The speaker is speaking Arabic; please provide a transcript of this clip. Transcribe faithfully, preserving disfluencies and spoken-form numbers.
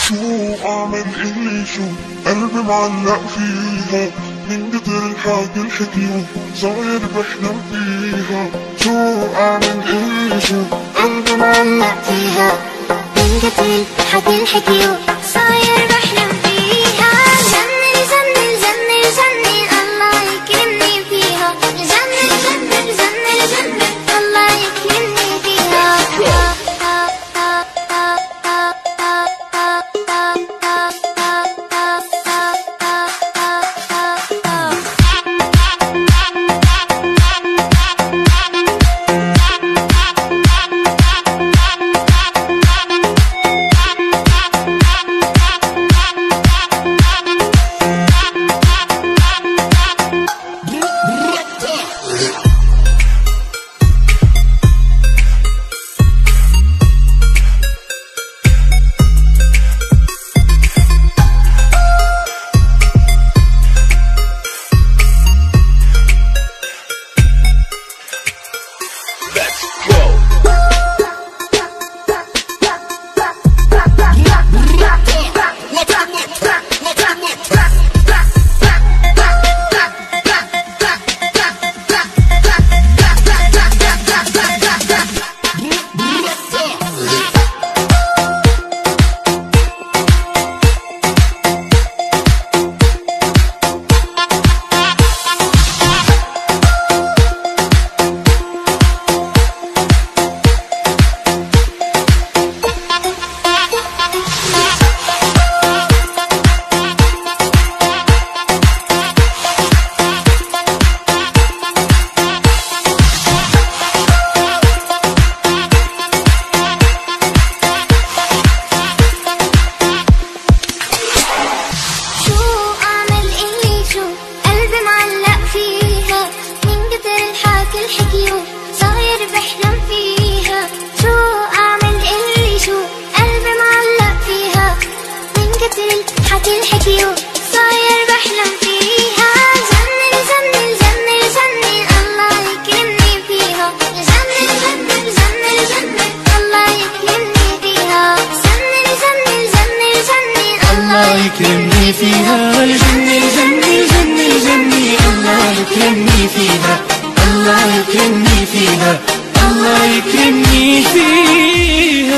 شو اعمل اللي شو قلبي معلق فيها، من كتر الحكي الحكيو صاير بحلم فيها. شو اعمل اللي شو قلبي معلق فيها، من كتر الحكي الحكيو صاير بحلم فيها. جنن جنن جنن جنن الله يكرمني فيها، جنن جنن جنن جنن الله يكرمني فيها. الحكي الحكيو صاير بحلم فيها. جنن جنن جنن جنن الله يكرمني فيها، جنن جنن جنن جنن الله يكرمني فيها. جنن جنن جنن جنن الله يكرمني فيها، جنن جنن جنن جنن الله يكرمني فيها، الله يكرمني فيها، الله يكرمني فيها.